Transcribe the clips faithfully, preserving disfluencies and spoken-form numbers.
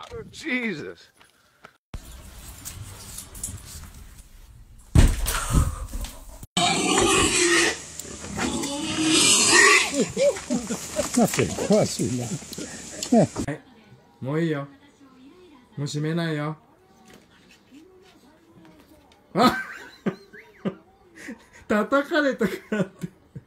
Jesus. はい、もういいよ。もう閉めないよ。あ叩かれたからって。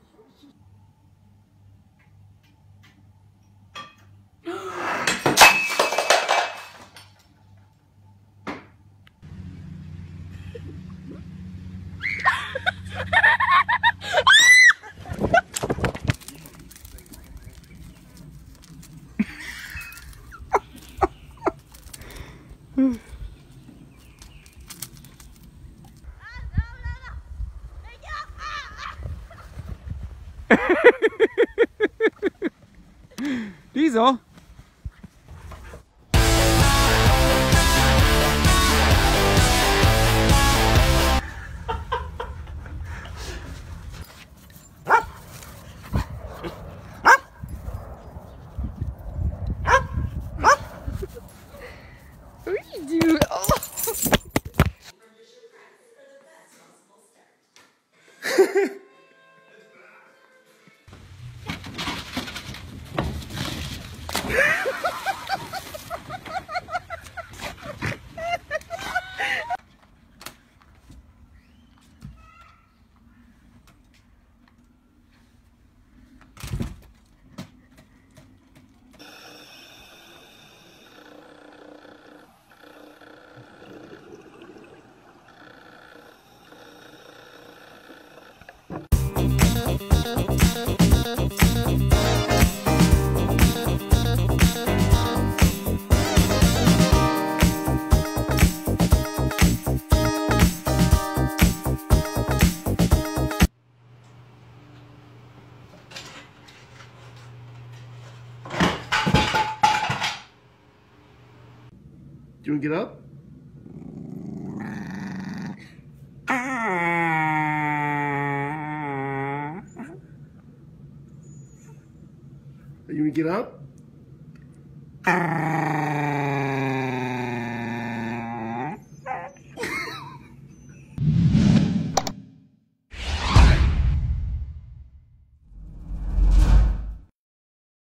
いいぞ。 Do you want to get up? You want to get up?